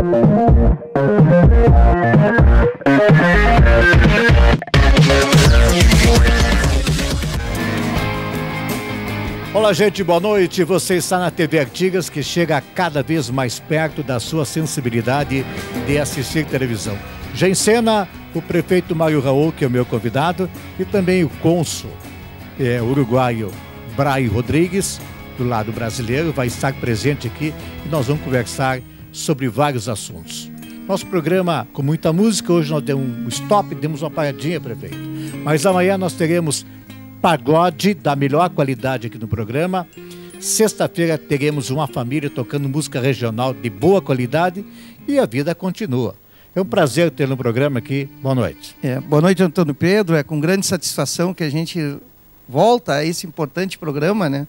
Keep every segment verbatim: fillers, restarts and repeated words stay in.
Olá, gente, boa noite. Você está na T V Artigas, que chega cada vez mais perto da sua sensibilidade de assistir televisão. Já em cena, o prefeito Mário Raul, que é o meu convidado, e também o cônsul é, uruguaio Bray Rodrigues, do lado brasileiro, vai estar presente aqui e nós vamos conversar sobre vários assuntos. Nosso programa com muita música, hoje nós demos um stop, demos uma paradinha, prefeito. Mas amanhã nós teremos pagode da melhor qualidade aqui no programa. Sexta-feira teremos uma família tocando música regional de boa qualidade e a vida continua. É um prazer ter no programa aqui. Boa noite. É, boa noite, Antônio Pedro. É com grande satisfação que a gente volta a esse importante programa, né?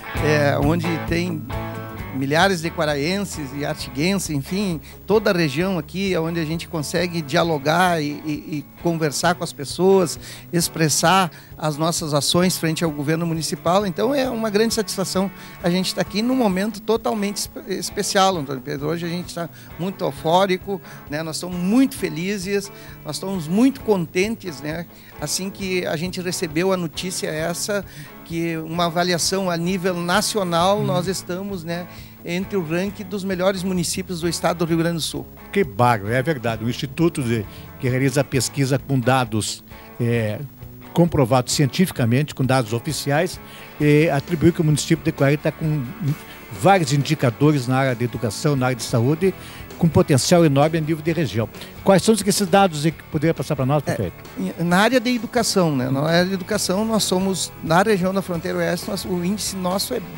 É, onde tem milhares de quaraenses e artiguenses, enfim, toda a região aqui é onde a gente consegue dialogar e, e, e conversar com as pessoas, expressar as nossas ações frente ao governo municipal. Então é uma grande satisfação a gente estar aqui num momento totalmente especial, Antônio Pedro. Hoje a gente está muito eufórico, né? Nós estamos muito felizes, nós estamos muito contentes, né? Assim que a gente recebeu a notícia essa, que uma avaliação a nível nacional, hum. nós estamos, né, entre o ranking dos melhores municípios do estado do Rio Grande do Sul. Que bárbaro, é verdade. O Instituto de, que realiza a pesquisa com dados é, comprovados cientificamente, com dados oficiais, é, atribuiu que o município de Quaraí está com vários indicadores na área de educação, na área de saúde, com potencial enorme a nível de região. Quais são esses dados que poderia passar para nós, prefeito? É, na área de educação, né? Na área de educação, nós somos, na região da fronteira oeste, nós, o índice nosso é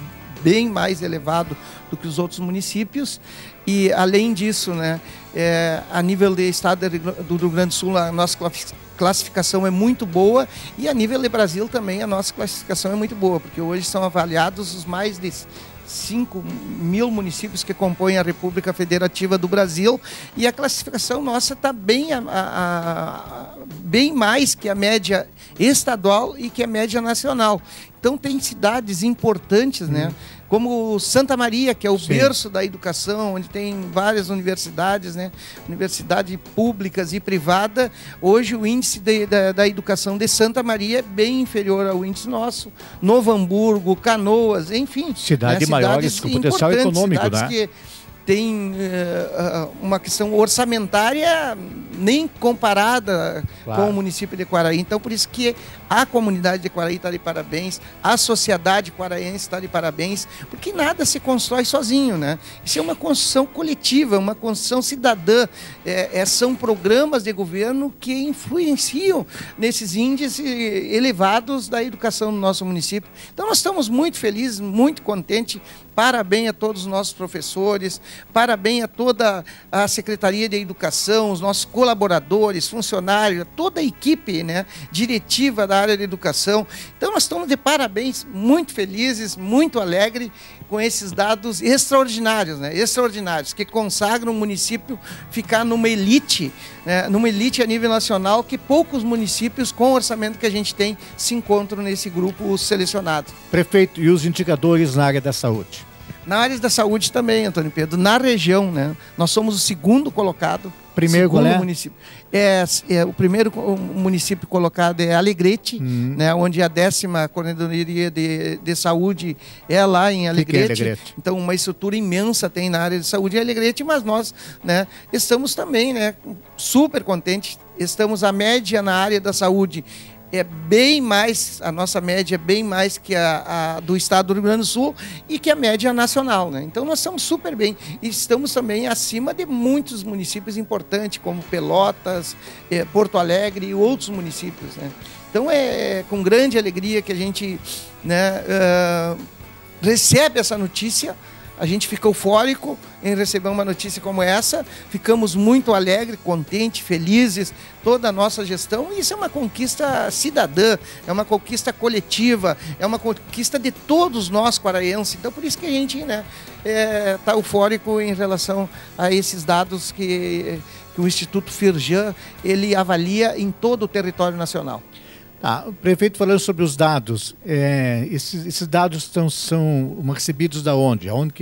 bem mais elevado do que os outros municípios. E, além disso, né, é, a nível de estado do Rio Grande do Sul, a nossa classificação é muito boa, e a nível de Brasil também a nossa classificação é muito boa, porque hoje são avaliados os mais de cinco mil municípios que compõem a República Federativa do Brasil, e a classificação nossa está bem, a, a, a, bem mais que a média estadual e que a média nacional. Então tem cidades importantes, hum. né? Como Santa Maria, que é o Sim. berço da educação, onde tem várias universidades, né? Universidades públicas e privadas. Hoje o índice de, da, da educação de Santa Maria é bem inferior ao índice nosso. Novo Hamburgo, Canoas, enfim. Cidade né? maiores com potencial econômico, né? Que tem uh, uma questão orçamentária nem comparada claro. com o município de Quaraí. Então, por isso que a comunidade de Quaraí está de parabéns, a sociedade quaraense está de parabéns, porque nada se constrói sozinho, né? Isso é uma construção coletiva, uma construção cidadã. É, é, são programas de governo que influenciam nesses índices elevados da educação no nosso município. Então, nós estamos muito felizes, muito contentes. Parabéns a todos os nossos professores, parabéns a toda a Secretaria de Educação, os nossos colaboradores, funcionários, toda a equipe, né, diretiva da área de educação. Então nós estamos de parabéns, muito felizes, muito alegres com esses dados extraordinários, né, extraordinários, que consagram o município ficar numa elite, né, numa elite a nível nacional, que poucos municípios com o orçamento que a gente tem se encontram nesse grupo selecionado. Prefeito, e os indicadores na área da saúde? Na área da saúde também, Antônio Pedro, na região, né? Nós somos o segundo colocado. Primeiro segundo qual é? município. É, é, o primeiro município colocado é Alegrete, uhum. né? Onde a décima Coordenadoria de, de Saúde é lá em Alegrete. Que que é Alegrete? Então, uma estrutura imensa tem na área de saúde em Alegrete, mas nós, né, estamos também, né, super contentes. Estamos a média na área da saúde. É bem mais, a nossa média é bem mais que a, a do estado do Rio Grande do Sul e que a média nacional, né? Então nós estamos super bem e estamos também acima de muitos municípios importantes, como Pelotas, eh, Porto Alegre e outros municípios, né? Então é, é com grande alegria que a gente, né, uh, recebe essa notícia. A gente fica eufórico em receber uma notícia como essa, ficamos muito alegres, contentes, felizes, toda a nossa gestão, e isso é uma conquista cidadã, é uma conquista coletiva, é uma conquista de todos nós quaraenses. Então, por isso que a gente, né, é, tá eufórico em relação a esses dados que, que o Instituto Firjan, ele avalia em todo o território nacional. Ah, o prefeito falando sobre os dados, é, esses, esses dados estão, são recebidos da onde? Aonde que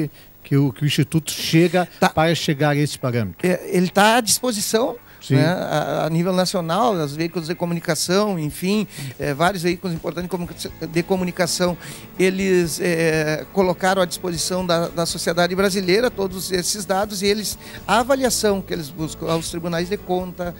que o, que o Instituto chega tá. para chegar a esse parâmetro? É, ele está à disposição. Né, a, a nível nacional, os veículos de comunicação, enfim, é, vários veículos importantes de comunicação, eles é, colocaram à disposição da, da sociedade brasileira todos esses dados e eles, a avaliação que eles buscam aos tribunais de conta,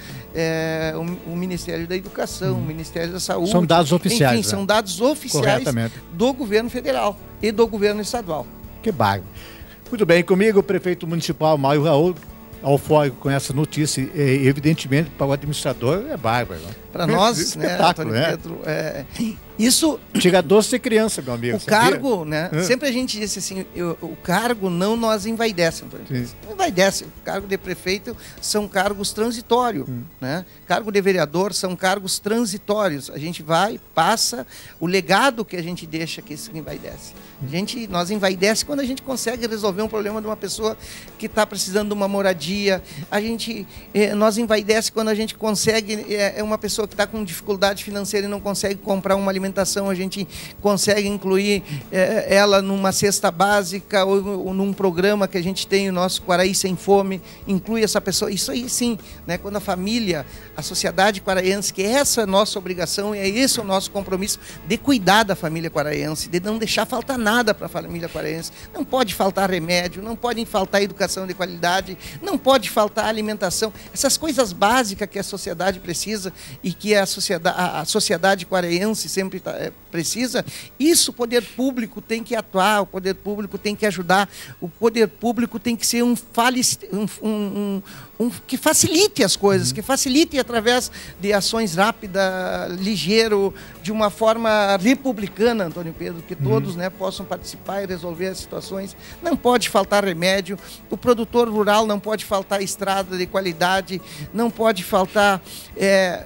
é, o, o Ministério da Educação, hum. o Ministério da Saúde. São dados oficiais. Enfim, né? São dados oficiais do governo federal e do governo estadual. Que bárbaro. Muito bem, comigo o prefeito municipal Mário Raul, eufórico com essa notícia, e, evidentemente para o administrador é bárbaro. Para nós, né, Antônio né? Pedro, é, isso... Tira doce de criança, meu amigo. O cargo, né, hum. sempre a gente disse assim, eu, o cargo não nos envaidece, Antônio Pedro. Não envaidece. O cargo de prefeito são cargos transitórios, hum. né? Cargo de vereador são cargos transitórios. A gente vai, passa, o legado que a gente deixa que isso envaidece. A gente, nós envaidece quando a gente consegue resolver um problema de uma pessoa que está precisando de uma moradia. A gente, eh, nós envaidece quando a gente consegue, é eh, uma pessoa que está com dificuldade financeira e não consegue comprar uma alimentação, a gente consegue incluir eh, ela numa cesta básica ou, ou num programa que a gente tem, o nosso Quaraí Sem Fome, inclui essa pessoa. Isso aí sim, né? Quando a família, a sociedade quaraense, que essa é a nossa obrigação e é esse o nosso compromisso de cuidar da família quaraense, de não deixar faltar nada para a família quaraense. Não pode faltar remédio, não pode faltar educação de qualidade, não pode faltar alimentação. Essas coisas básicas que a sociedade precisa e que a sociedade, a sociedade quaraense sempre tá, é, precisa, isso o poder público tem que atuar, o poder público tem que ajudar, o poder público tem que ser um, um, um, um, um que facilite as coisas, uhum. que facilite através de ações rápidas, ligeiro, de uma forma republicana, Antônio Pedro, que todos uhum. né, possam participar e resolver as situações. Não pode faltar remédio, o produtor rural não pode faltar estrada de qualidade, não pode faltar... É,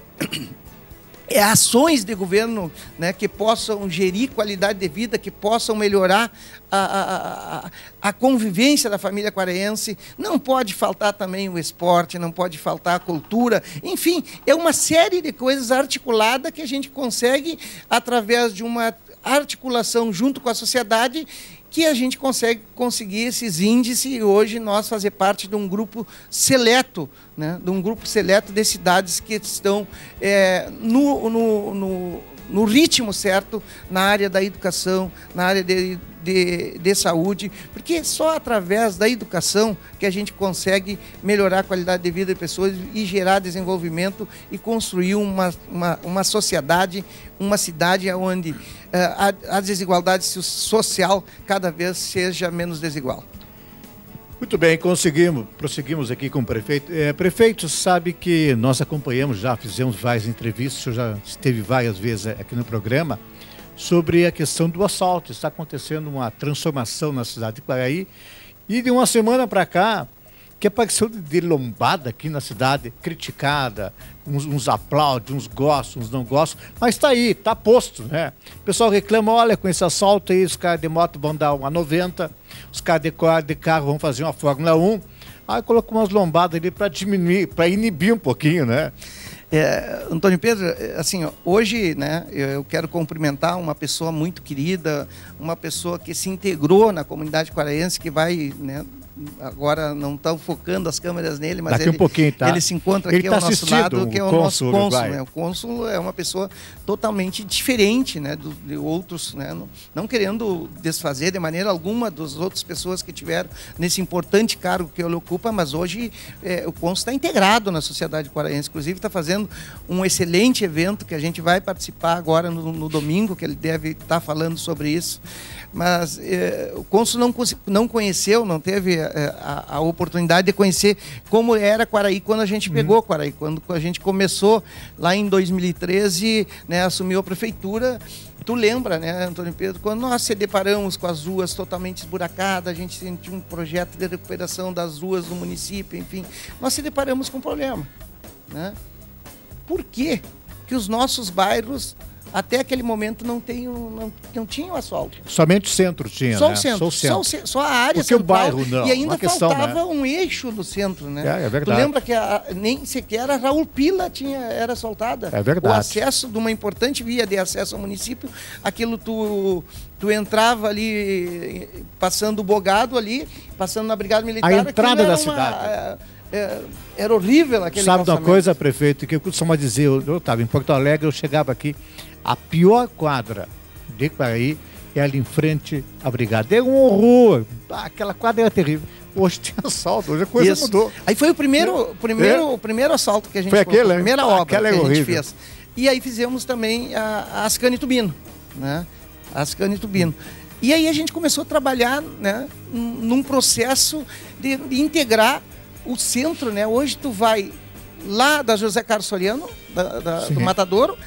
É, ações de governo, né, que possam gerir qualidade de vida, que possam melhorar a, a, a, a convivência da família quaraense. Não pode faltar também o esporte, não pode faltar a cultura. Enfim, é uma série de coisas articuladas que a gente consegue, através de uma articulação junto com a sociedade, que a gente consegue conseguir esses índices e hoje nós fazer parte de um grupo seleto, né, de um grupo seleto de cidades que estão é, no, no, no, no ritmo certo na área da educação, na área de, de, de saúde, porque só através da educação que a gente consegue melhorar a qualidade de vida de pessoas e gerar desenvolvimento e construir uma, uma, uma sociedade, uma cidade onde uh, a, a desigualdade social cada vez seja menos desigual. Muito bem, conseguimos, prosseguimos aqui com o prefeito. É, prefeito, sabe que nós acompanhamos, já fizemos várias entrevistas, o senhor já esteve várias vezes aqui no programa, sobre a questão do asfalto. Está acontecendo uma transformação na cidade de Quaraí e de uma semana para cá, que apareceu de lombada aqui na cidade, criticada, uns, uns aplaudem, uns gostam, uns não gostam, mas está aí, está posto, né? O pessoal reclama, olha, com esse assalto aí, os caras de moto vão dar uma noventa, os caras de, de carro vão fazer uma Fórmula um, aí colocou umas lombadas ali para diminuir, para inibir um pouquinho, né? É, Antônio Pedro, assim, hoje, né, eu quero cumprimentar uma pessoa muito querida, uma pessoa que se integrou na comunidade quaraense, que vai, né, agora não estão focando as câmeras nele, mas ele, um pouquinho, tá? ele se encontra ele aqui tá ao nosso lado, que é o nosso cônsul. Né? O cônsul é uma pessoa totalmente diferente, né, do, de outros, né, não, não querendo desfazer de maneira alguma das outras pessoas que tiveram nesse importante cargo que ele ocupa, mas hoje é, o cônsul está integrado na sociedade quaraense, inclusive está fazendo um excelente evento que a gente vai participar agora no, no domingo, que ele deve estar falando sobre isso. Mas eh, o cônsul não, não conheceu, não teve eh, a, a oportunidade de conhecer como era Quaraí quando a gente pegou Quaraí, quando a gente começou lá em dois mil e treze, né, assumiu a prefeitura. Tu lembra, né, Antônio Pedro, quando nós se deparamos com as ruas totalmente esburacadas, a gente sentiu um projeto de recuperação das ruas do município, enfim, nós se deparamos com um problema, né? Por quê que os nossos bairros até aquele momento não, tem, não, não tinha o asfalto. Somente o centro tinha, só né? O centro, só o centro. Só, o, só a área Porque central. o bairro não. E ainda questão, faltava né? um eixo no centro, né? É, é verdade. Tu lembra que a, nem sequer a Raul Pila tinha, era asfaltada? É verdade. O acesso de uma importante via de acesso ao município, aquilo tu, tu entrava ali, passando o Bogado ali, passando na Brigada Militar. A entrada da uma, cidade. É, era horrível aquele Sabe de uma calçamento. coisa, prefeito, que eu costumo dizer, eu estava em Porto Alegre, eu chegava aqui, a pior quadra de Quaraí é ali em frente à Brigada. É um horror, aquela quadra era terrível. Hoje tem assalto, hoje a coisa Isso. mudou. Aí foi o primeiro, o primeiro, É. o primeiro assalto que a gente Foi colocou, aquele, a primeira hein? obra Aquela é que a gente horrível. fez. E aí fizemos também a, a Ascani Tubino, né? A Ascani Tubino. E aí a gente começou a trabalhar, né, num processo de, de integrar o centro, né? Hoje tu vai lá da José Carlos Soriano, da, da, do Matadouro,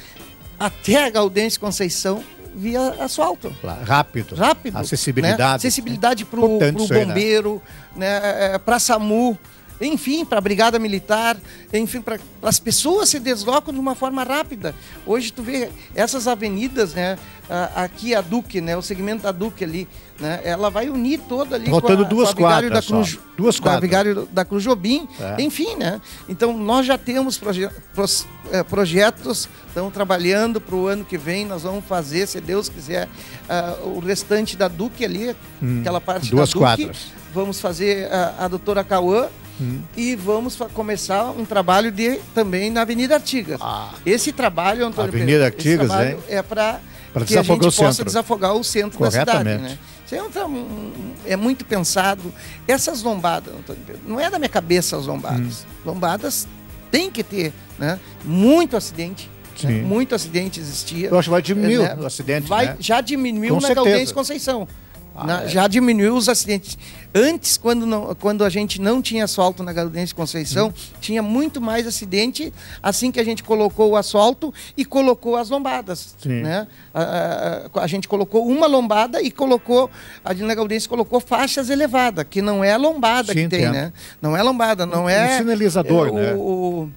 até a Gaudêncio Conceição via asfalto. Rápido. Rápido. Acessibilidade. Né? Acessibilidade para o bombeiro, né? Para a SAMU, enfim, para a Brigada Militar, enfim, para as pessoas se deslocam de uma forma rápida. Hoje tu vê essas avenidas, né? Aqui a Duque, né? O segmento da Duque ali, né? Ela vai unir toda ali Faltando com a, duas com a Vigário quadras da Cruz, só. Duas com a quadras. Vigário da Cruz Jobim, É. enfim, né? Então nós já temos proje pros, é, projetos, estamos trabalhando para o ano que vem, nós vamos fazer, se Deus quiser, uh, o restante da Duque ali, hum, aquela parte duas da Duque. Quadras. Vamos fazer a, a doutora Cauã, Hum. e vamos começar um trabalho de, também na Avenida Artigas. Ah. Esse trabalho, Antônio Avenida Artigas, trabalho hein? é para que a gente o possa centro. desafogar o centro da cidade. Né? Isso é, um, é muito pensado. Essas lombadas, Antônio Pedro, não é da minha cabeça as lombadas. Hum. Lombadas tem que ter, né? Muito acidente. Né? Muito acidente existia. Eu acho que vai diminuir né? o acidente. Vai, né? Já diminuiu Com na certeza. Gaudêncio Conceição. Ah, na, é. Já diminuiu os acidentes. Antes, quando, não, quando a gente não tinha asfalto na Gaudêncio Conceição, hum. tinha muito mais acidente assim que a gente colocou o asfalto e colocou as lombadas. Né? A, a, a gente colocou uma lombada e colocou, a na Gaudêncio colocou faixas elevadas, que não é a lombada Sim, que tem, entendo. né? Não é lombada, não um, é... Um sinalizador, é, né? O, o,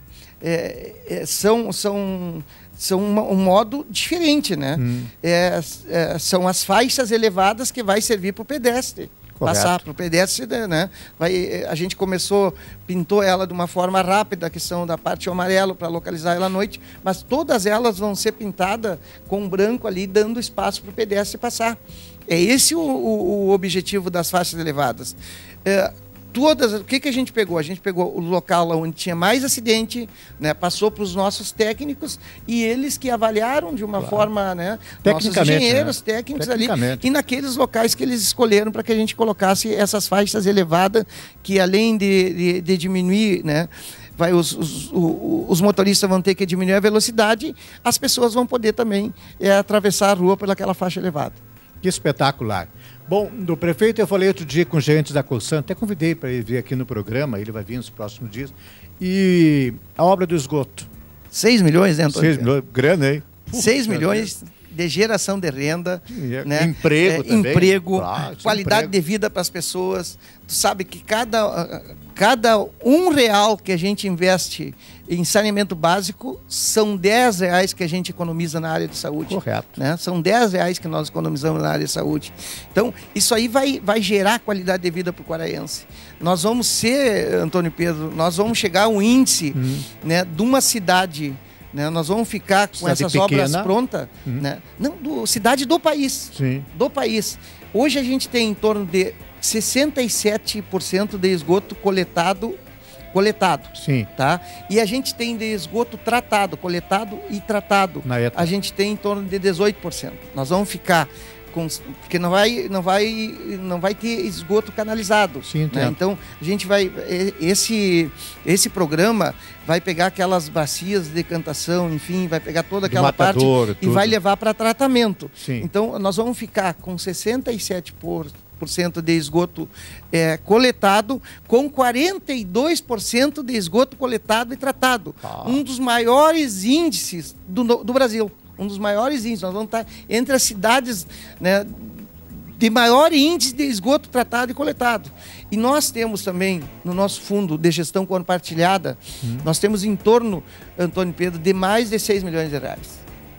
é, é, são... são são uma, um modo diferente, né? Hum. É, é, são as faixas elevadas que vai servir para o pedestre. Correto. Passar para o pedestre, né? Vai, a gente começou, pintou ela de uma forma rápida, que são da parte amarelo, para localizar ela à noite, mas todas elas vão ser pintadas com branco ali, dando espaço para o pedestre passar. É esse o, o, o objetivo das faixas elevadas. É, Todas, o que, que a gente pegou? A gente pegou o local onde tinha mais acidente, né, passou para os nossos técnicos e eles que avaliaram de uma claro. forma, né, nossos engenheiros né? técnicos ali, e naqueles locais que eles escolheram para que a gente colocasse essas faixas elevadas, que além de, de, de diminuir, né, vai, os, os, os, os motoristas vão ter que diminuir a velocidade, as pessoas vão poder também é, atravessar a rua pelaquela faixa elevada. Que espetacular. Bom, do prefeito eu falei outro dia com os gerentes da Corsan, até convidei para ele vir aqui no programa, ele vai vir nos próximos dias. E a obra do esgoto. seis milhões, né, Antônio? seis milhões, grande, hein? seis milhões de geração de renda, é, né? Emprego é, também. Emprego, claro, qualidade emprego. de vida para as pessoas. Tu sabe que cada, cada um real que a gente investe em saneamento básico são dez reais que a gente economiza na área de saúde. Correto. Né? São dez reais que nós economizamos na área de saúde. Então, isso aí vai, vai gerar qualidade de vida para o quaraense. Nós vamos ser, Antônio Pedro, nós vamos chegar ao índice hum. né, de uma cidade... Né? Nós vamos ficar com cidade essas pequena. obras prontas, uhum. né? Não, do, cidade do país, Sim. do país. Hoje a gente tem em torno de sessenta e sete por cento de esgoto coletado, coletado, Sim. tá? E a gente tem de esgoto tratado, coletado e tratado. Na a gente tem em torno de dezoito por cento. Nós vamos ficar com, porque não vai, não vai, não vai ter esgoto canalizado. Sim, né? Então a gente vai, esse, esse programa vai pegar aquelas bacias de decantação, enfim, vai pegar toda aquela Matadouro, parte e vai levar para tratamento. Sim. Então nós vamos ficar com sessenta e sete por cento de esgoto é, coletado, com quarenta e dois por cento de esgoto coletado e tratado. Ah. Um dos maiores índices do, do Brasil. Um dos maiores índices. Nós vamos estar entre as cidades, né, de maior índice de esgoto tratado e coletado. E nós temos também, no nosso fundo de gestão compartilhada, hum. nós temos em torno, Antônio Pedro, de mais de seis milhões de reais.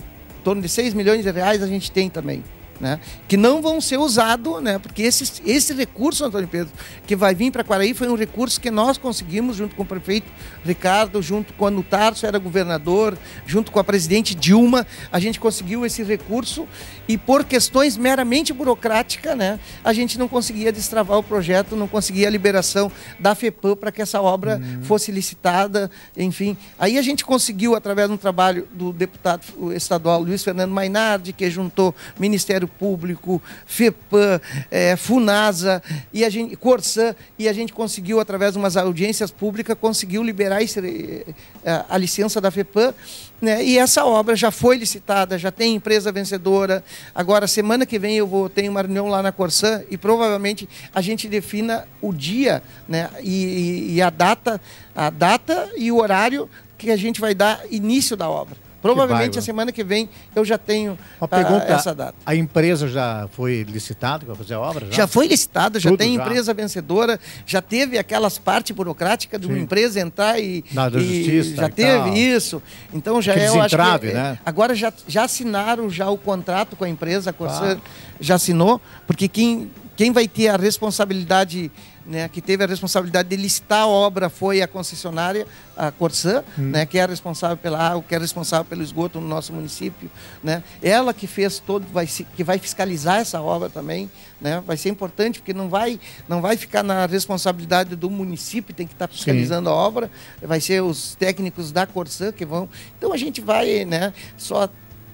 torno de seis milhões de reais a gente tem também. Né, que não vão ser usados, né, porque esse, esse recurso, Antônio Pedro, que vai vir para Quaraí, foi um recurso que nós conseguimos, junto com o prefeito Ricardo, junto com o Tarso, era governador, junto com a presidente Dilma, a gente conseguiu esse recurso e por questões meramente burocráticas, né, a gente não conseguia destravar o projeto, não conseguia a liberação da FEPAM para que essa obra uhum. fosse licitada, enfim. Aí a gente conseguiu, através de um trabalho do deputado estadual Luiz Fernando Mainardi, que juntou Ministério Público, FEPAM, é, FUNASA, e a gente, Corsã, e a gente conseguiu, através de umas audiências públicas, conseguiu liberar esse, a, a licença da FEPAM, né? E essa obra já foi licitada, já tem empresa vencedora. Agora, semana que vem, eu vou ter uma reunião lá na Corsã e provavelmente a gente defina o dia, né? e, e, e a data, a data e o horário que a gente vai dar início da obra. Provavelmente a semana que vem eu já tenho Uma pergunta, a, essa data. A empresa já foi licitada para fazer a obra? Já, já foi licitada, já Tudo tem já. empresa vencedora, já teve aquelas partes burocráticas de uma Sim. empresa entrar e, Na, da e justiça já e teve tal. isso. Então já Aquele é, eu acho desentrave, que, né? agora já, já assinaram já o contrato com a empresa, a Corsã ah. já assinou, porque quem, quem vai ter a responsabilidade, né, que teve a responsabilidade de licitar a obra foi a concessionária, a Corsã, hum. né, que é responsável pela água, que é responsável pelo esgoto no nosso município, né? Ela que fez todo, vai, que vai fiscalizar essa obra também, né? Vai ser importante porque não vai, não vai ficar na responsabilidade do município, tem que estar fiscalizando Sim. a obra, vai ser os técnicos da Corsã que vão. Então a gente vai, né, só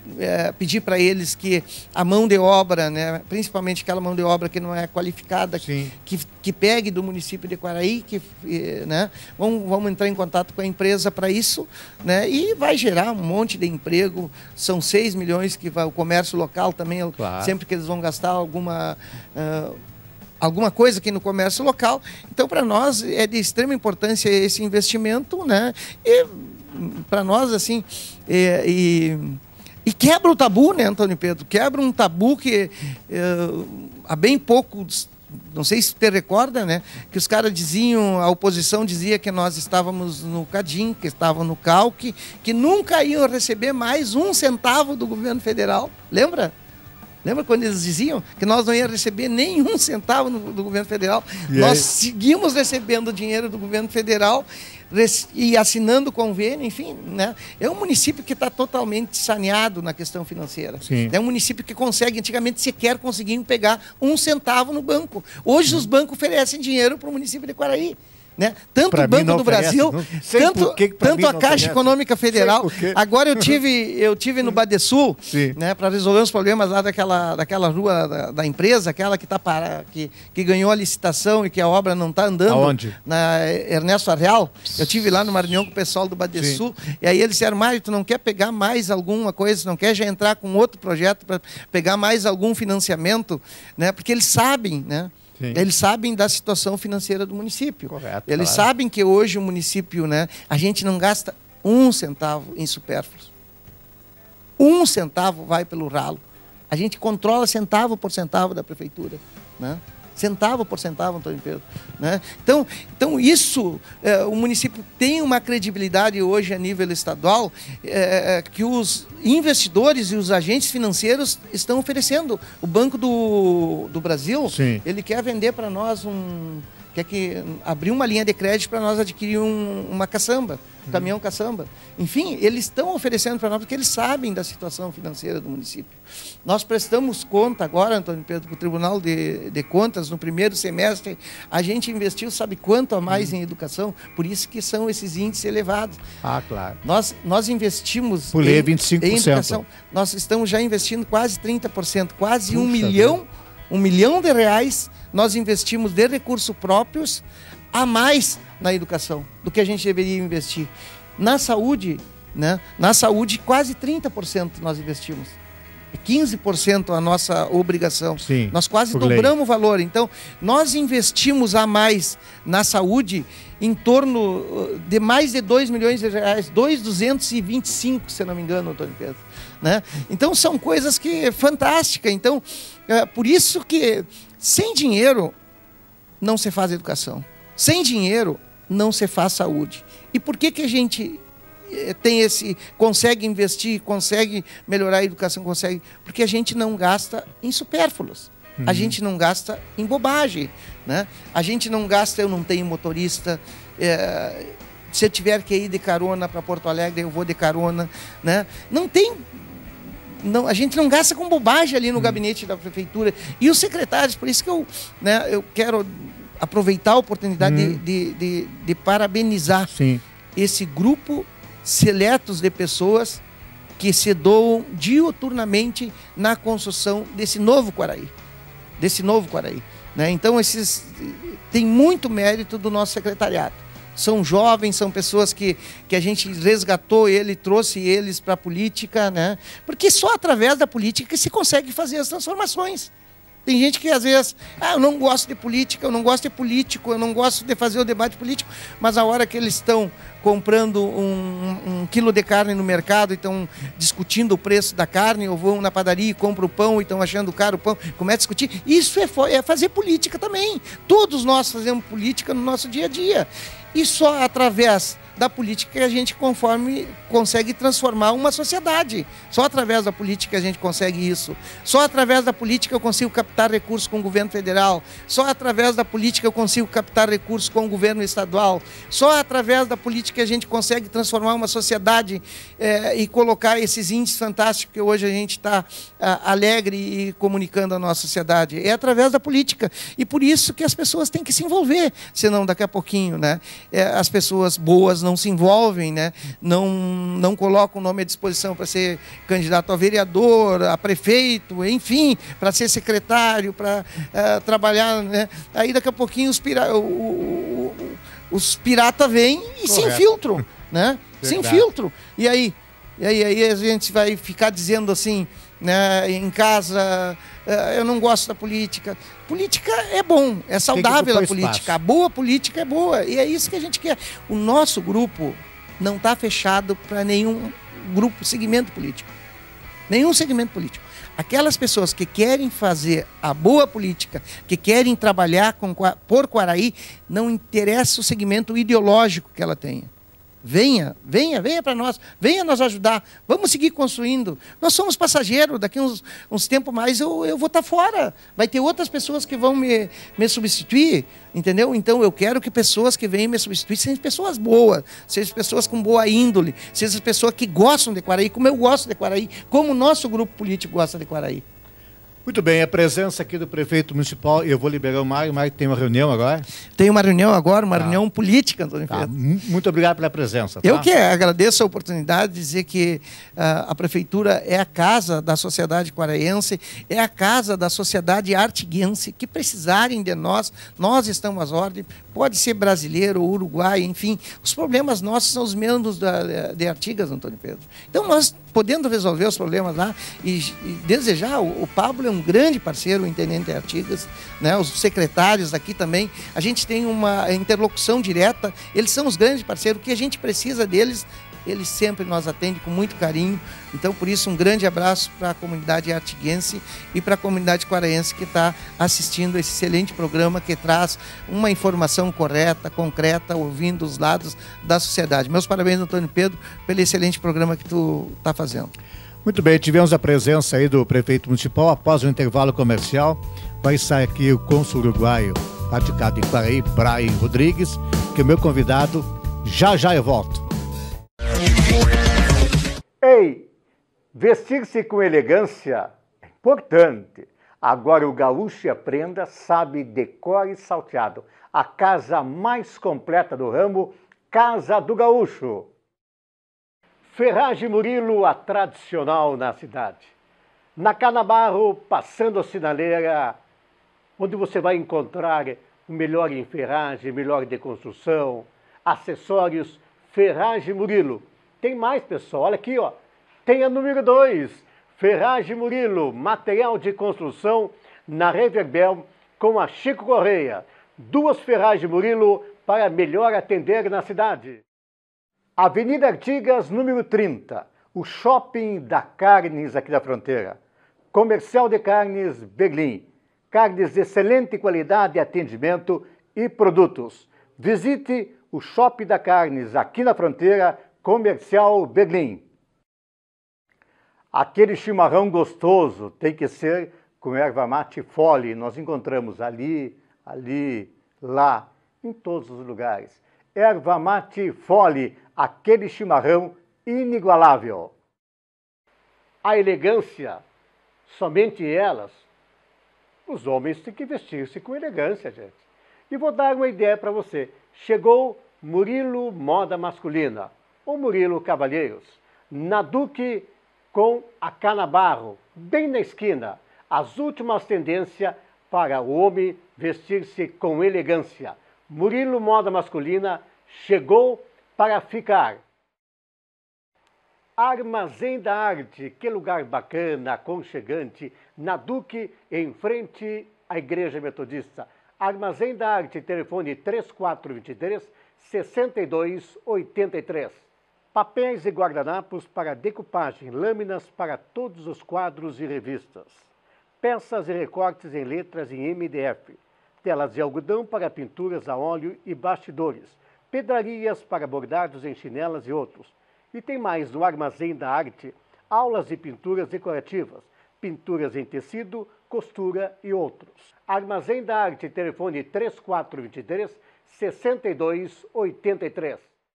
É, pedir para eles que a mão de obra, né, principalmente aquela mão de obra que não é qualificada, que, que pegue do município de Quaraí, que, né, vamos, vamos entrar em contato com a empresa para isso, né, e vai gerar um monte de emprego. São seis milhões que vai, o comércio local também, claro. Sempre que eles vão gastar alguma... Uh, alguma coisa aqui no comércio local. Então, para nós, é de extrema importância esse investimento, né, e para nós, assim, e... e E quebra o tabu, né, Antônio Pedro? Quebra um tabu que uh, há bem pouco, não sei se você recorda, né? Que os caras diziam, a oposição dizia que nós estávamos no Cadim, que estavam no Calque, que nunca iam receber mais um centavo do governo federal. Lembra? Lembra quando eles diziam que nós não íamos receber nenhum centavo no, do governo federal? E nós aí? Seguimos recebendo dinheiro do governo federal e assinando convênio, enfim, né? É um município que está totalmente saneado na questão financeira. Sim. É um município que consegue, antigamente sequer conseguiam pegar um centavo no banco. Hoje hum. os bancos oferecem dinheiro para o município de Quaraí. Né? Tanto pra o Banco do oferece, Brasil, tanto, tanto a Caixa oferece. Econômica Federal. Agora eu tive, eu tive no Badesul, né, para resolver os problemas lá daquela, daquela rua da, da empresa, aquela que, tá para, que, que ganhou a licitação e que a obra não está andando. Aonde? Na Ernesto Arreal. Eu tive lá numa reunião com o pessoal do Badesul. Sim. E aí eles disseram: Mário, tu não quer pegar mais alguma coisa, não quer já entrar com outro projeto para pegar mais algum financiamento, né? Porque eles sabem, né? Sim. Eles sabem da situação financeira do município. Correto, eles claro. Sabem que hoje o município, né, a gente não gasta um centavo em supérfluos. Um centavo vai pelo ralo. A gente controla centavo por centavo da prefeitura, né? Centavo por centavo, Antônio Pedro, né? Então, então isso, é, o município tem uma credibilidade hoje a nível estadual, é, que os investidores e os agentes financeiros estão oferecendo. O Banco do, do Brasil, Sim. ele quer vender para nós um... quer que abrir uma linha de crédito para nós adquirir um, uma caçamba, um caminhão caçamba. Enfim, eles estão oferecendo para nós porque eles sabem da situação financeira do município. Nós prestamos conta agora, Antônio Pedro, para o Tribunal de, de Contas, no primeiro semestre, a gente investiu, sabe quanto a mais hum. em educação? Por isso que são esses índices elevados. Ah, claro. Nós, nós investimos Pulei em, vinte e cinco por cento. Em educação. Nós estamos já investindo quase trinta por cento, quase Puxa um milhão, Deus. um milhão de reais nós investimos de recursos próprios a mais na educação do que a gente deveria investir. Na saúde, né? Na saúde, quase trinta por cento nós investimos. quinze por cento a nossa obrigação. Sim, nós quase dobramos lei. o valor. Então, nós investimos a mais na saúde em torno de mais de dois milhões de reais, dois milhões duzentos e vinte e cinco, se não me engano, Antônio Pedro. Né? Então, são coisas que fantásticas. Então, é por isso que sem dinheiro não se faz educação. Sem dinheiro não se faz saúde. E por que que a gente tem esse, consegue investir, consegue melhorar a educação, consegue, porque a gente não gasta em supérfluos. Uhum. A gente não gasta em bobagem, né? A gente não gasta, eu não tenho motorista, é, se eu tiver que ir de carona para Porto Alegre, eu vou de carona, né? Não tem, não, a gente não gasta com bobagem ali no uhum. gabinete da prefeitura. E os secretários, por isso que eu, né, eu quero aproveitar a oportunidade uhum. de, de, de, de parabenizar Sim. esse grupo seletos de pessoas que se doam diuturnamente na construção desse novo Quaraí. Desse novo Quaraí, né? Então, esses tem muito mérito do nosso secretariado. São jovens, são pessoas que, que a gente resgatou ele, trouxe eles para a política, né? Porque só através da política que se consegue fazer as transformações. Tem gente que às vezes, ah, eu não gosto de política, eu não gosto de político, eu não gosto de fazer o debate político, mas a hora que eles estão comprando um, um quilo de carne no mercado e estão discutindo o preço da carne, ou vão na padaria e compram o pão e estão achando caro o pão, começam a discutir, isso é, é fazer política também. Todos nós fazemos política no nosso dia a dia. E só através da política que a gente conforme consegue transformar uma sociedade. Só através da política a gente consegue isso. Só através da política eu consigo captar recursos com o governo federal. Só através da política eu consigo captar recursos com o governo estadual. Só através da política a gente consegue transformar uma sociedade eh, e colocar esses índices fantásticos que hoje a gente está ah, alegre e comunicando à nossa sociedade. É através da política. E por isso que as pessoas têm que se envolver. Senão daqui a pouquinho, né, eh, as pessoas boas não não se envolvem, né? não, não colocam o nome à disposição para ser candidato a vereador, a prefeito, enfim, para ser secretário, para uh, trabalhar, né? Aí daqui a pouquinho os, pira o, o, o, os piratas vêm e Correto. se infiltram, né? se infiltram. E aí, e aí, aí a gente vai ficar dizendo assim, né, em casa, uh, eu não gosto da política. Política é bom, é saudável a política. Espaço. A boa política é boa. E é isso que a gente quer. O nosso grupo não está fechado para nenhum grupo, segmento político. Nenhum segmento político. Aquelas pessoas que querem fazer a boa política, que querem trabalhar com, por Quaraí, não interessa o segmento ideológico que ela tenha. Venha, venha, venha para nós, venha nos ajudar, vamos seguir construindo. Nós somos passageiros, daqui uns, uns tempos mais eu, eu vou estar fora. Vai ter outras pessoas que vão me, me substituir, entendeu? Então eu quero que pessoas que venham me substituir sejam pessoas boas, sejam pessoas com boa índole, sejam pessoas que gostam de Quaraí, como eu gosto de Quaraí, como o nosso grupo político gosta de Quaraí. Muito bem, a presença aqui do prefeito municipal, eu vou liberar o Mário, o Mário tem uma reunião agora? Tem uma reunião agora, uma tá. reunião política, Antônio tá. Pedro. Muito obrigado pela presença. Tá? Eu que agradeço a oportunidade de dizer que uh, a prefeitura é a casa da sociedade quaraense, é a casa da sociedade artiguense, que precisarem de nós, nós estamos às ordens, pode ser brasileiro, uruguaio, enfim, os problemas nossos são os mesmos da, de Artigas, Antônio Pedro. Então nós, podendo resolver os problemas lá e, e desejar, o, o Pablo é um grande parceiro, o intendente de Artigas, né, os secretários aqui também, a gente tem uma interlocução direta, eles são os grandes parceiros, o que a gente precisa deles, eles sempre nos atendem com muito carinho. Então, por isso, um grande abraço para a comunidade artiguense e para a comunidade quaraense que está assistindo esse excelente programa que traz uma informação correta, concreta, ouvindo os lados da sociedade. Meus parabéns, Antônio Pedro, pelo excelente programa que tu está fazendo. Muito bem, tivemos a presença aí do prefeito municipal. Após o intervalo comercial, vai sair aqui o cônsul uruguaio radicado em Quaraí, Brian Rodrigues, que é o meu convidado. Já já eu volto. Ei, vestir-se com elegância é importante. Agora o Gaúcho e a Prenda sabe decor e salteado. A casa mais completa do ramo, Casa do Gaúcho. Ferragem Murilo, a tradicional na cidade. Na Canabarro, passando a sinaleira, onde você vai encontrar o melhor em ferragem, melhor de construção, acessórios, Ferragem Murilo. Tem mais, pessoal, olha aqui, ó. Tem a número dois, Ferragem Murilo, material de construção na Reverbel com a Chico Correia. Duas Ferragem Murilo para melhor atender na cidade. Avenida Artigas, número trinta, o shopping da Carnes aqui da fronteira. Comercial de Carnes Berlim. Carnes de excelente qualidade, atendimento e produtos. Visite o Shopping da Carnes aqui na fronteira Comercial Berlim. Aquele chimarrão gostoso tem que ser com erva mate Fole. Nós encontramos ali, ali, lá, em todos os lugares. Erva mate Fole, aquele chimarrão inigualável. A elegância, somente elas, os homens têm que vestir-se com elegância, gente. E vou dar uma ideia para você. Chegou Murilo Moda Masculina, ou Murilo Cavalheiros, na Duque com a Canabarro, bem na esquina. As últimas tendências para o homem vestir-se com elegância. Murilo Moda Masculina chegou para ficar. Armazém da Arte, que lugar bacana, aconchegante, na Duque, em frente à Igreja Metodista. Armazém da Arte, telefone três quatro dois três, seis dois oito três. Papéis e guardanapos para decupagem, lâminas para todos os quadros e revistas. Peças e recortes em letras em M D F. Telas de algodão para pinturas a óleo e bastidores. Pedrarias para bordados em chinelas e outros. E tem mais no Armazém da Arte, aulas de pinturas decorativas, pinturas em tecido, costura e outros. Armazém da Arte, telefone três quatro dois três, seis dois oito três.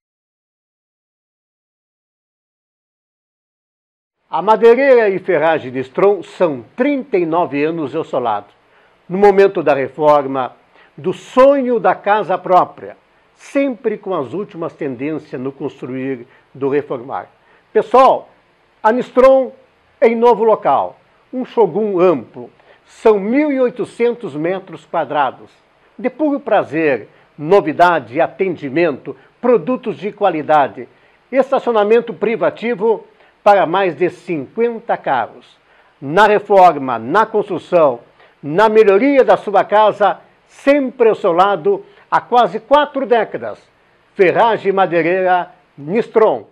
A madeireira e ferragem de Strom são trinta e nove anos ao seu lado. No momento da reforma, do sonho da casa própria, sempre com as últimas tendências no construir, do reformar. Pessoal, a Nistron em novo local, um showroom amplo, são mil e oitocentos metros quadrados, de puro prazer, novidade, atendimento, produtos de qualidade, estacionamento privativo para mais de cinquenta carros. Na reforma, na construção, na melhoria da sua casa, sempre ao seu lado, há quase quatro décadas. Ferragem madeireira Nistron.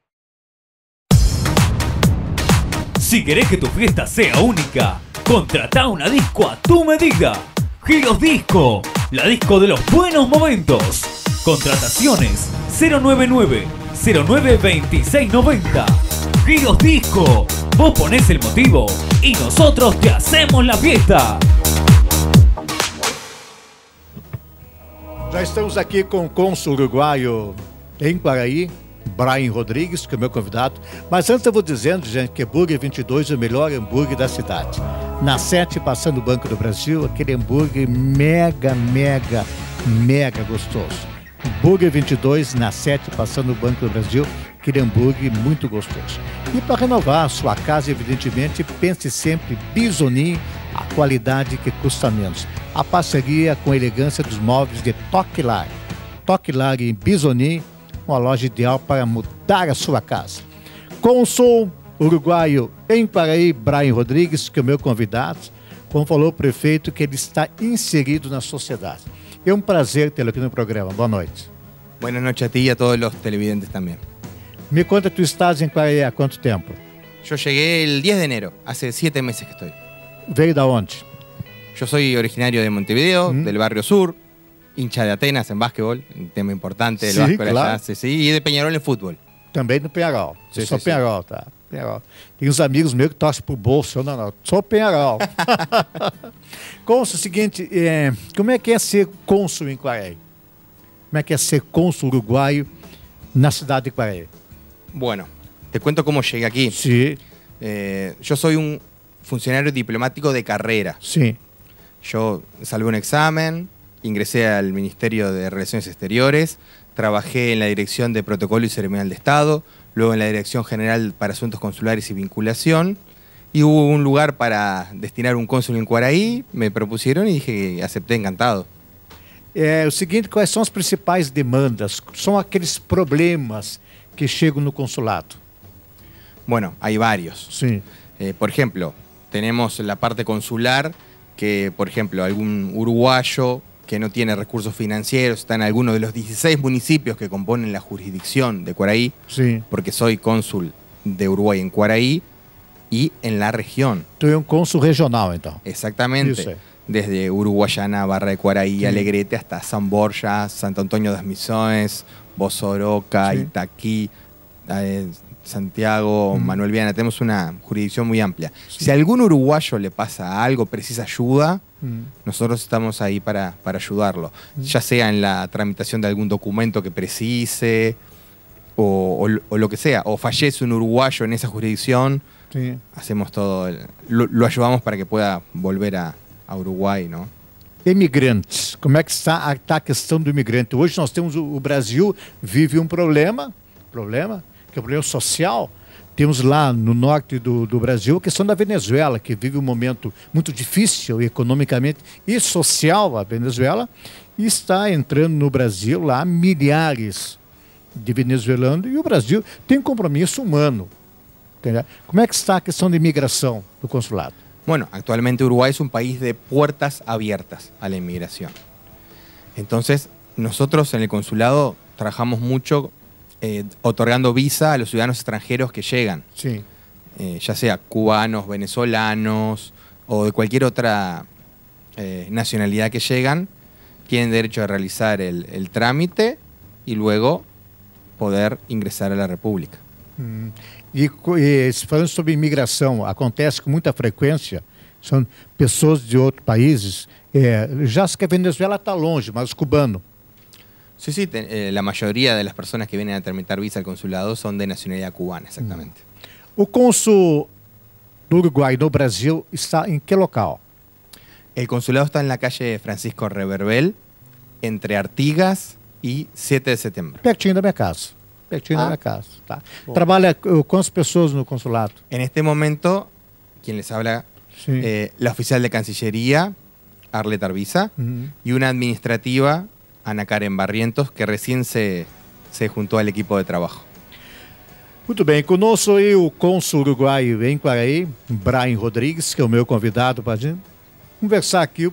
Si querés que tu fiesta sea única, contratá una disco a tu medida. Giros Disco, la disco de los buenos momentos. Contrataciones cero nueve nueve, cero nueve dos seis nueve cero. Giros Disco, vos ponés el motivo y nosotros te hacemos la fiesta. Já estamos aqui com o cônsul uruguaio em Quaraí, Brian Rodrigues, que é o meu convidado. Mas antes eu vou dizendo, gente, que Hambúrguer vinte e dois é o melhor hambúrguer da cidade. Na sete, passando o Banco do Brasil, aquele hambúrguer mega, mega, mega gostoso. Hambúrguer vinte e dois, na sete, passando o Banco do Brasil, aquele hambúrguer muito gostoso. E para renovar a sua casa, evidentemente, pense sempre Bisoni, a qualidade que custa menos. A parceria com a elegância dos móveis de Toque Lar. Toque Lar em Bisoni, uma loja ideal para mudar a sua casa. Cônsul uruguaio em Quaraí, Brian Rodrigues, que é o meu convidado. Como falou o prefeito, que ele está inserido na sociedade. É um prazer tê-lo aqui no programa. Boa noite. Boa noite a ti e a todos os televidentes também. Me conta, tu estás em Quaraí há quanto tempo? Eu cheguei el diez de enero, hace siete meses que estoy. Veio da onde? Yo soy originario de Montevideo, mm. del barrio sur, hincha de Atenas en básquetbol, un tema importante del sí, básquetbol claro. allá, sí, sí, y de Peñarol en fútbol. Também no Penharol. Sí, Sou sí, Penharol, sí. tá? Penharol. Tem uns amigos meus que torcem pro bolso. Eu não, não. Sou Penharol. Cônsul, o seguinte, é, como é que é ser cônsul em Quaraí? Como é que é ser cônsul uruguaio na cidade de Quaraí? Bueno, te cuento cómo llegué aquí. Sí. Eh, yo soy un funcionario diplomático de carrera. Sí. Yo salvé un examen, ingresé al Ministerio de Relaciones Exteriores, trabajé en la Dirección de Protocolo y Ceremonial de Estado, luego en la Dirección General para Asuntos Consulares y Vinculación, y hubo un lugar para destinar un cónsul en Quaraí, me propusieron y dije que acepté encantado. É o seguinte, quais são as principais demandas? São aqueles problemas que chegam no consulado? Bueno, hay varios. Sí. Eh, por ejemplo, tenemos la parte consular, que por ejemplo algún uruguayo que no tiene recursos financieros está en alguno de los dieciséis municipios que componen la jurisdicción de Quaraí, sí. Porque soy cónsul de Uruguay en Quaraí y en la región. Tú eres un cónsul regional, entonces. Exactamente. Eso. Desde Uruguayana, Barra de Quaraí, sí. Alegrete, hasta San Borja, Santo Antonio das Missões, Bozoroca, sí. Itaquí, eh, Santiago, mm. Manuel Viana, tenemos una jurisdicción muy amplia. Sí. Si a algún uruguayo le pasa algo, precisa ayuda, mm. nosotros estamos ahí para, para ayudarlo. Mm. Ya sea en la tramitación de algún documento que precise, o, o, o lo que sea, o fallece un uruguayo en esa jurisdicción, sí. hacemos todo, el, lo, lo ayudamos para que pueda volver a, a Uruguai, ¿no? Imigrantes, como é que está, está a questão do imigrante? Hoje nós temos, o, o Brasil vive um problema, problema, que é o problema social. Temos lá no norte do, do Brasil a questão da Venezuela, que vive um momento muito difícil economicamente e social, a Venezuela, e está entrando no Brasil lá milhares de venezuelanos, e o Brasil tem um compromisso humano. Entendeu? Como é que está a questão da imigração do consulado? Bueno, actualmente Uruguay es un país de puertas abiertas a la inmigración. Entonces, nosotros en el consulado trabajamos mucho eh, otorgando visa a los ciudadanos extranjeros que llegan. Sí. Eh, ya sea cubanos, venezolanos o de cualquier otra eh, nacionalidad que llegan, tienen derecho a realizar el, el trámite y luego poder ingresar a la República. Mm. E, e falando sobre imigração, acontece com muita frequência, são pessoas de outros países, é, já que a Venezuela está longe, mas cubano. Sí, sí, te, eh, la mayoría de las personas que vienen a tramitar visa al consulado son de nacionalidad cubana, exactamente. Mm. O cônsul do Uruguai no Brasil está em que local? El consulado está en la calle Francisco Reverbel, entre Artigas y siete de septiembre. Pertinho da minha casa. Pertinho ah. da minha casa. Tá. Trabalha quantas pessoas no consulado? En este momento, quien les habla, sí. eh, la oficial de Cancillería, Arleta Arbiza, uh-huh. y una administrativa, Ana Karen Barrientos, que recién se, se juntó al equipo de trabajo. Muito bem, conosco aí o cônsul uruguaio em Quaraí, Brian Rodrigues, que é o meu convidado para conversar aqui.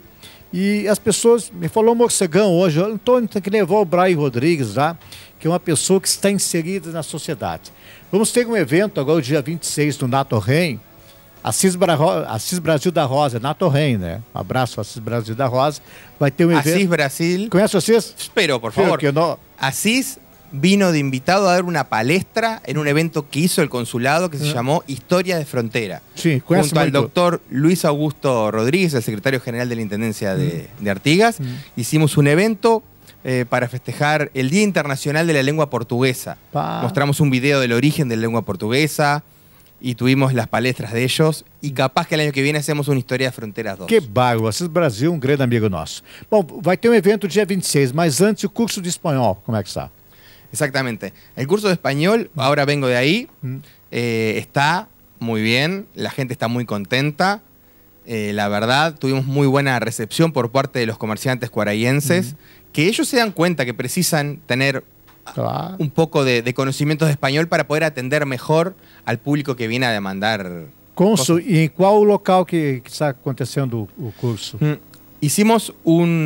E as pessoas, me falou morcegão hoje, Antônio tem que levar o Brian Rodrigues lá, que é uma pessoa que está inserida na sociedade. Vamos ter um evento agora, o dia vinte e seis, no Natorrem, Assis, Bra Assis Brasil da Rosa, Natorrem, né? Um abraço, Assis Brasil da Rosa. Vai ter um evento. Assis Brasil. Conhece o Assis? Espero, por favor. Que no... Assis vino de invitado a dar una palestra en un evento que hizo el consulado que se ¿Eh? llamó Historia de Frontera. Sí, junto al doctor Luis Augusto Rodríguez, el secretario general de la Intendencia de, de Artigas. Mm. Hicimos un evento eh, para festejar el Día Internacional de la Lengua Portuguesa. Pa. Mostramos un video del origen de la lengua portuguesa y tuvimos las palestras de ellos. Y capaz que el año que viene hacemos una Historia de Fronteras dos. Que bárbaro, Assis Brasil, um grande amigo nosso. Bom, vai ter um evento dia vinte e seis, mas antes o curso de espanhol, como é que está? Exactamente. El curso de español, ahora vengo de ahí, eh, está muy bien, la gente está muy contenta. Eh, la verdad, tuvimos muy buena recepción por parte de los comerciantes cuarayenses, mm. que ellos se dan cuenta que precisan tener ah. un poco de, de conocimientos de español para poder atender mejor al público que viene a demandar. Cônsul, e em qual local que, que está acontecendo o, o curso? Mm. Hicimos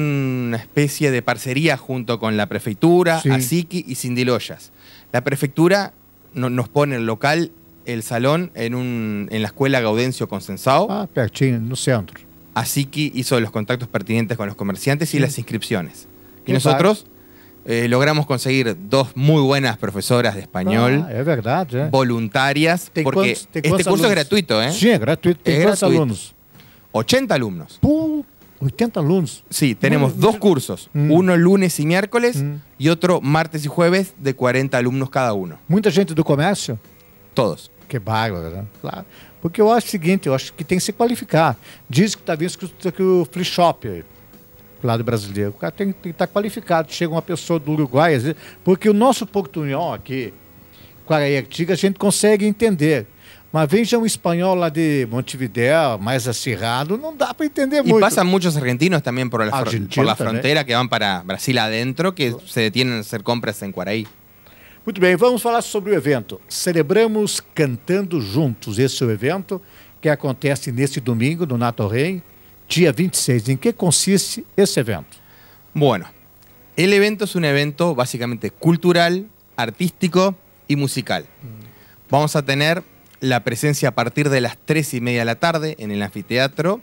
una especie de parcería junto con la prefectura, sí. Asiqui y Sindiloyas. La prefectura no, nos pone el local, el salón, en, un, en la escuela Gaudencio Consensao. Ah, pertinho, no centro. Asiqui hizo los contactos pertinentes con los comerciantes y sí. las inscripciones. Y nosotros eh, logramos conseguir dos muy buenas profesoras de español. Ah, es verdad, ¿eh? Voluntarias, tem porque quantos, tem este curso alunos? es gratuito, ¿eh? Sí, es gratuito. ¿Tem cuántos alumnos? ochenta alumnos. Puh. ochenta alumnos. Sí, tenemos mm. dos cursos, mm. uno lunes y miércoles mm. y otro martes y jueves de cuarenta alumnos cada uno. Muita gente do comércio? Todos. Que bárbaro, né? Claro. Porque eu acho o seguinte, eu acho que tem que se qualificar. Diz que está vindo que o free shop aí, do lado brasileiro. O cara tem, tem que estar qualificado. Chega uma pessoa do Uruguai, às vezes, porque o nosso portunhol aqui, Quaraí Artigas, a gente consegue entender. Mas veja um espanhol lá de Montevideo, mais acirrado, não dá para entender y muito. Y pasan muchos argentinos también por la, Argentina por la também. frontera que van para Brasil adentro, que se detienen a hacer compras en Quaraí. Muito bem, vamos falar sobre o evento. Celebramos Cantando Juntos. Esse é o evento que acontece neste domingo, no Natorrem, dia vinte e seis. Em que consiste esse evento? Bueno, el evento es un evento básicamente cultural, artístico y musical. Mm. Vamos a tener la presencia a partir de las tres y media de la tarde en el anfiteatro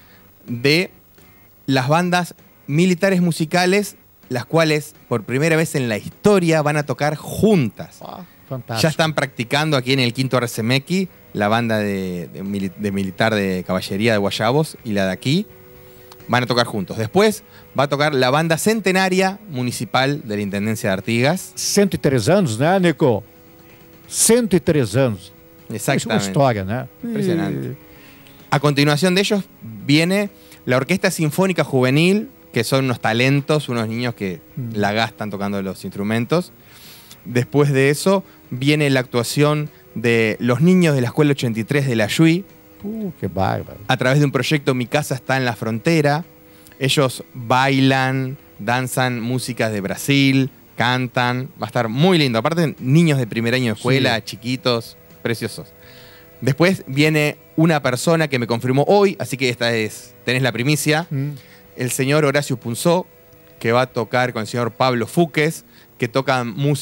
de las bandas militares musicales, las cuales por primera vez en la historia van a tocar juntas. Ah. Fantástico. Ya están practicando aquí en el quinto R C M X, la banda de, de, mili de militar de caballería de Guayabos y la de aquí. Van a tocar juntos. Después va a tocar la banda centenaria municipal de la Intendencia de Artigas. ciento y tres años, ¿no, Nico? ciento y tres años. Exactamente. Es una historia, ¿no? Impresionante. A continuación de ellos viene la Orquesta Sinfónica Juvenil, que son unos talentos, unos niños que mm. la gastan tocando los instrumentos. Después de eso viene la actuación de los niños de la Escuela ochenta y tres de la Yui. Uh, qué bárbaro. A través de un proyecto Mi Casa Está en la Frontera. Ellos bailan, danzan músicas de Brasil, cantan. Va a estar muy lindo. Aparte, niños de primer año de escuela, sí. chiquitos, preciosos. Después viene una persona que me confirmó hoy, así que esta es, tenés la primicia. Mm. El señor Horacio Punzó, que va a tocar con el señor Pablo Fuques, que toca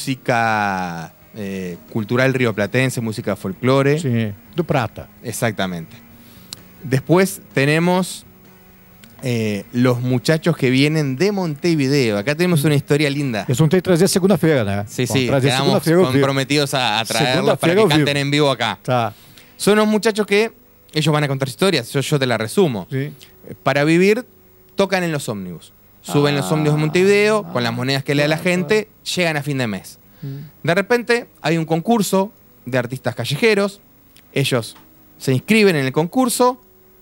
música eh, cultural rioplatense, música folclore. Sí, de Prata. Exactamente. Después tenemos eh, los muchachos que vienen de Montevideo. Acá tenemos una historia linda. Eso te trazer segunda-feira, ¿no? Sí, sí, quedamos comprometidos a, a traerlos para que canten en vivo acá. Tá. Son unos muchachos que ellos van a contar historias, yo, yo te la resumo. Sí. Para vivir, tocan en los ómnibus. Suben ah, los ómnibus de Montevideo, ah, con las monedas que le da la gente, ah, llegan a fin de mes. Mm. De repente hay un concurso de artistas callejeros, ellos se inscriben en el concurso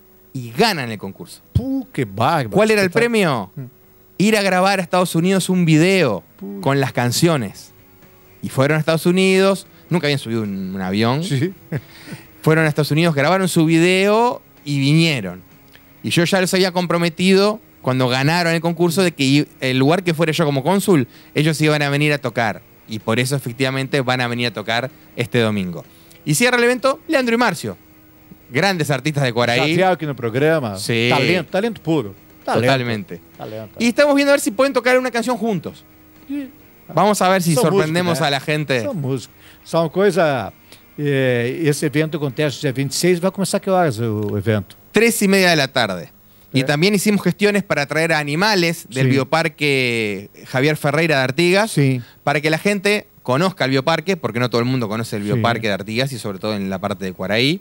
y ganan el concurso. Puh, qué bárbaro. ¿Cuál era el premio? Mm. Ir a grabar a Estados Unidos un video Puh. con las canciones. Y fueron a Estados Unidos, nunca habían subido un, un avión. Sí. Fueron a Estados Unidos, grabaron su video y vinieron. Y yo ya los había comprometido cuando ganaron el concurso de que el lugar que fuera yo como cónsul, ellos iban a venir a tocar. Y por eso efectivamente van a venir a tocar este domingo. Y cierra el evento Leandro y Marcio. Grandes artistas de Quaraí. Ya aquí en el programa. Sí. Talento, talento puro. Talento. Totalmente. Talento. Y estamos viendo a ver si pueden tocar una canción juntos. Sí. Vamos a ver si Son sorprendemos música, né? a la gente. São música. São coisa... Eh, esse evento acontece dia vinte y seis. ¿Va a comenzar qué horas el evento? Tres y media de la tarde. ¿Eh? Y también hicimos gestiones para traer a animales del sí. Bioparque Javier Ferreira de Artigas, sí. para que la gente conozca el bioparque, porque no todo el mundo conoce el bioparque sí. de Artigas y sobre todo en la parte de Quaraí.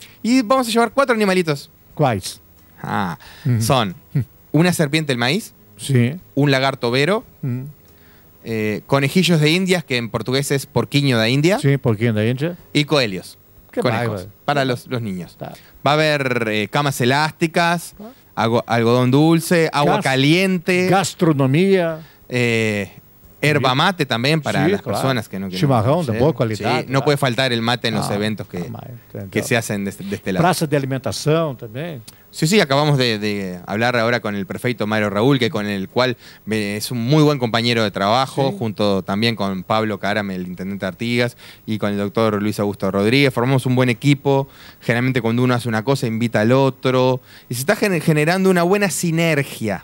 Y vamos a llevar cuatro animalitos. ¿Cuáles? Ah, uh-huh. Son una serpiente del maíz, sí. un lagarto vero, uh-huh. eh, conejillos de indias, que en portugués es porquiño de India. Sí, porquiño de India. Y coelios. Qué conejos, para los, los niños. Está. Va a haber eh, camas elásticas, algo, algodón dulce, agua Gas caliente. Gastronomía. Eh, herba mate también para sí, las claro. personas que no quieren. Chimarrón de boa calidad. Sí, no puede faltar el mate en los ah, eventos que, ah, que se hacen de, de este lado. Praça de alimentación también. Sí, sí, acabamos de, de hablar ahora con el prefecto Mario Raúl, que con el cual es un muy buen compañero de trabajo, sí. junto también con Pablo Carame, el intendente de Artigas, y con el doctor Luis Augusto Rodríguez. Formamos un buen equipo. Generalmente cuando uno hace una cosa, invita al otro. Y se está generando una buena sinergia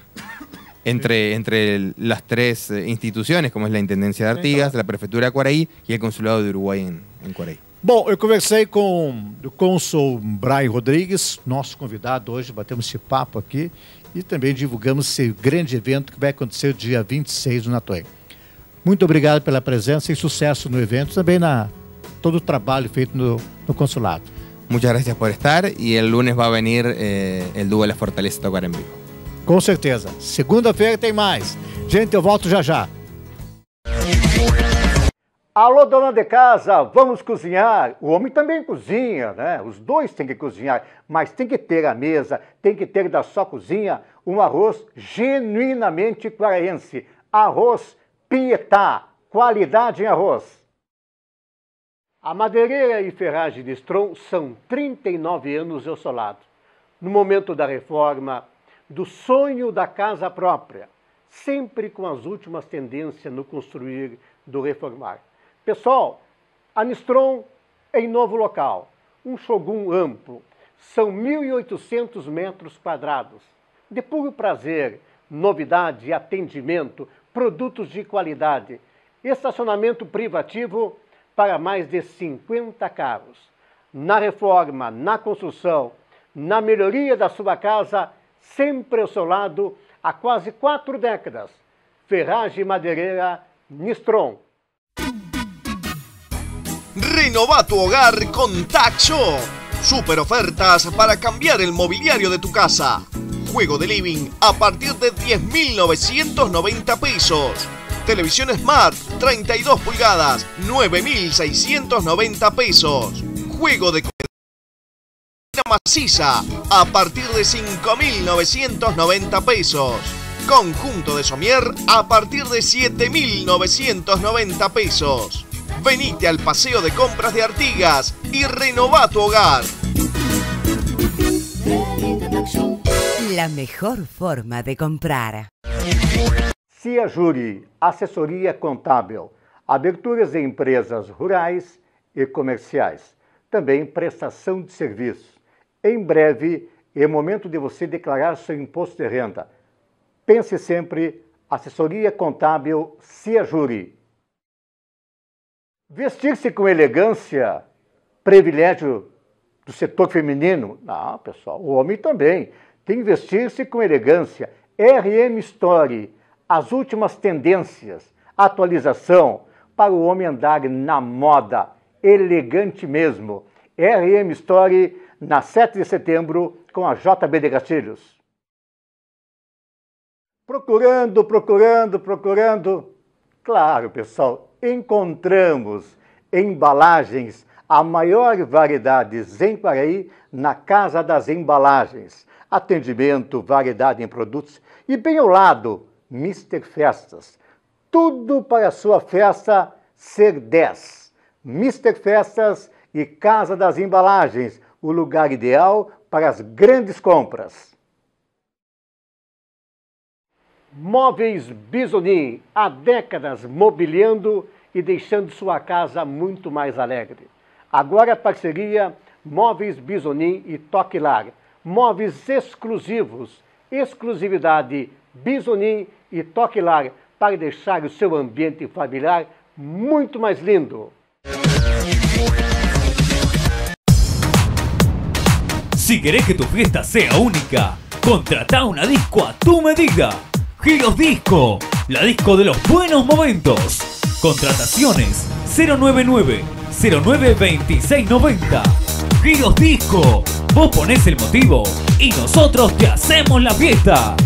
entre, entre las tres instituciones, como es la Intendencia de Artigas, la Prefeitura de Quaraí y el Consulado de Uruguay en, en Quaraí. Bom, eu conversei com o cônsul Brian Rodrigues, nosso convidado hoje, batemos esse papo aqui e também divulgamos esse grande evento que vai acontecer dia vinte e seis no Natué. Muito obrigado pela presença e sucesso no evento, também na todo o trabalho feito no, no consulado. Muchas gracias por estar y el lunes va a venir eh, el dúo La Fortaleza a tocar en vivo. Com certeza. Segunda-feira tem mais. Gente, eu volto já já. Alô, dona de casa, vamos cozinhar. O homem também cozinha, né? Os dois têm que cozinhar, mas tem que ter a mesa, tem que ter da sua cozinha um arroz genuinamente quaraense. Arroz Pietá, qualidade em arroz. A madeireira e ferragem de Strom são trinta e nove anos ao seu lado. No momento da reforma, do sonho da casa própria, sempre com as últimas tendências no construir do reformar. Pessoal, a Nistron em novo local, um showroom amplo, são mil e oitocentos metros quadrados, de puro prazer, novidade, atendimento, produtos de qualidade, estacionamento privativo para mais de cinquenta carros. Na reforma, na construção, na melhoria da sua casa, sempre ao seu lado há quase quatro décadas. Ferragem madeireira Nistron. Renová tu hogar con TACShop. Super ofertas para cambiar el mobiliario de tu casa. Juego de living a partir de diez mil novecientos noventa pesos. Televisión Smart treinta y dos pulgadas, nueve mil seiscientos noventa pesos. Juego de maciza a partir de cinco mil novecientos noventa pesos. Conjunto de somier a partir de siete mil novecientos noventa pesos. Venite al paseo de compras de Artigas y renová tu hogar. La mejor forma de comprar. Ciajuri, assessoria contábil, aberturas de empresas rurais e comerciais, também prestação de serviços. Em breve, é momento de você declarar seu imposto de renda. Pense sempre, assessoria contábil Ciajuri. Vestir-se com elegância, privilégio do setor feminino? Não, pessoal, o homem também. Tem que vestir-se com elegância. R M Story, as últimas tendências, atualização para o homem andar na moda, elegante mesmo. R M Story, na sete de setembro, com a J B de Castilhos. Procurando, procurando, procurando. Claro, pessoal, encontramos embalagens, a maior variedade em Quaraí, na Casa das Embalagens. Atendimento, variedade em produtos e bem ao lado, mister Festas. Tudo para a sua festa ser dez. mister Festas e Casa das Embalagens, o lugar ideal para as grandes compras. Móveis Bisoni, há décadas mobiliando e deixando sua casa muito mais alegre. Agora a parceria Móveis Bisoni e Toque Lar. Móveis exclusivos, exclusividade Bisoni e Toque Lar para deixar o seu ambiente familiar muito mais lindo. Si querés que tu fiesta sea única, contratá una disco a tu medida. Giros Disco, la disco de los buenos momentos. Contrataciones cero nueve nueve, cero nueve veintiséis noventa. Giros Disco, vos ponés el motivo y nosotros te hacemos la fiesta.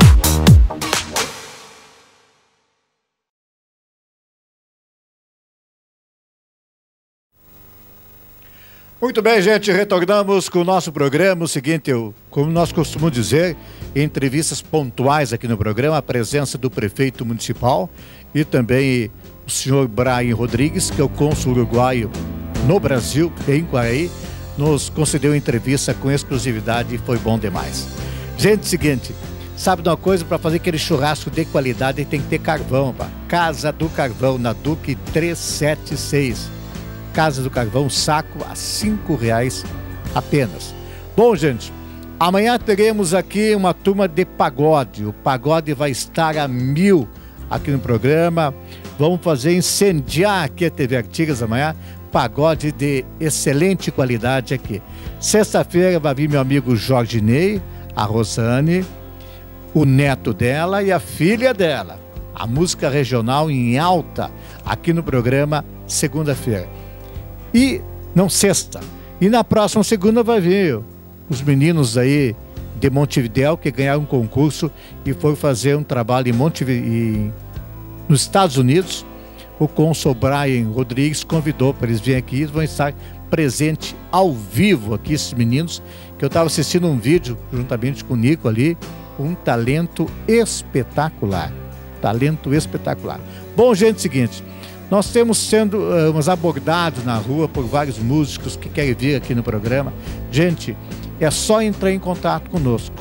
Muito bem, gente, retornamos com o nosso programa. O seguinte, eu, como nós costumamos dizer, entrevistas pontuais aqui no programa, a presença do prefeito municipal e também o senhor Brian Rodrigues, que é o cônsul uruguaio no Brasil, em Quaraí, nos concedeu entrevista com exclusividade e foi bom demais. Gente, seguinte, sabe de uma coisa? Para fazer aquele churrasco de qualidade tem que ter carvão, pá. Casa do Carvão, na Duque trezentos e setenta e seis. Casa do Carvão, saco a cinco reais apenas. Bom, gente, amanhã teremos aqui uma turma de pagode. O pagode vai estar a mil aqui no programa. Vamos fazer incendiar aqui a T V Artigas amanhã. Pagode de excelente qualidade aqui. Sexta-feira vai vir meu amigo Jorge Ney, a Rosane, o neto dela e a filha dela. A música regional em alta aqui no programa, segunda-feira. E, não, sexta. E na próxima segunda vai vir os meninos aí de Montevidéu que ganharam um concurso e foram fazer um trabalho em Montevidéu, nos Estados Unidos. O cônsul Brian Rodrigues convidou para eles virem aqui e vão estar presentes ao vivo aqui, esses meninos, que eu estava assistindo um vídeo juntamente com o Nico ali, um talento espetacular. Talento espetacular. Bom, gente, seguinte, nós temos sendo uh, abordados na rua por vários músicos que querem vir aqui no programa. Gente, é só entrar em contato conosco.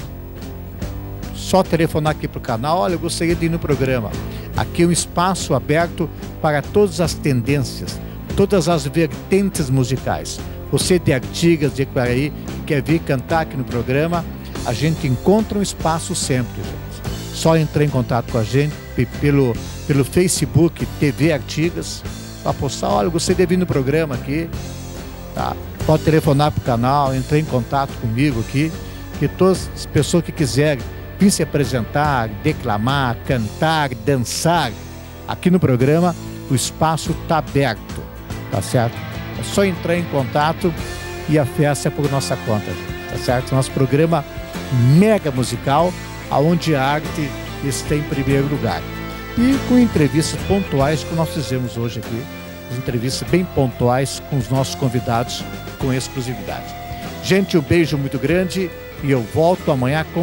Só telefonar aqui para o canal. Olha, eu gostaria de ir no programa. Aqui é um espaço aberto para todas as tendências, todas as vertentes musicais. Você de Artigas, de Quaraí, que quer vir cantar aqui no programa, a gente encontra um espaço sempre, gente. Só entrar em contato com a gente pelo... pelo Facebook T V Artigas, para postar, olha, eu gostaria de vir no programa aqui, tá? Pode telefonar para o canal, entrar em contato comigo aqui, que todas as pessoas que quiserem vir se apresentar, declamar, cantar, dançar, aqui no programa, o espaço está aberto, tá certo? É só entrar em contato e a festa é por nossa conta, tá certo? Nosso programa mega musical, onde a arte está em primeiro lugar. E com entrevistas pontuais, como nós fizemos hoje aqui, entrevistas bem pontuais com os nossos convidados, com exclusividade. Gente, um beijo muito grande e eu volto amanhã com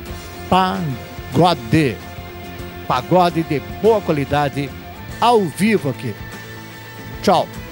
pagode. Pagode de boa qualidade, ao vivo aqui. Tchau.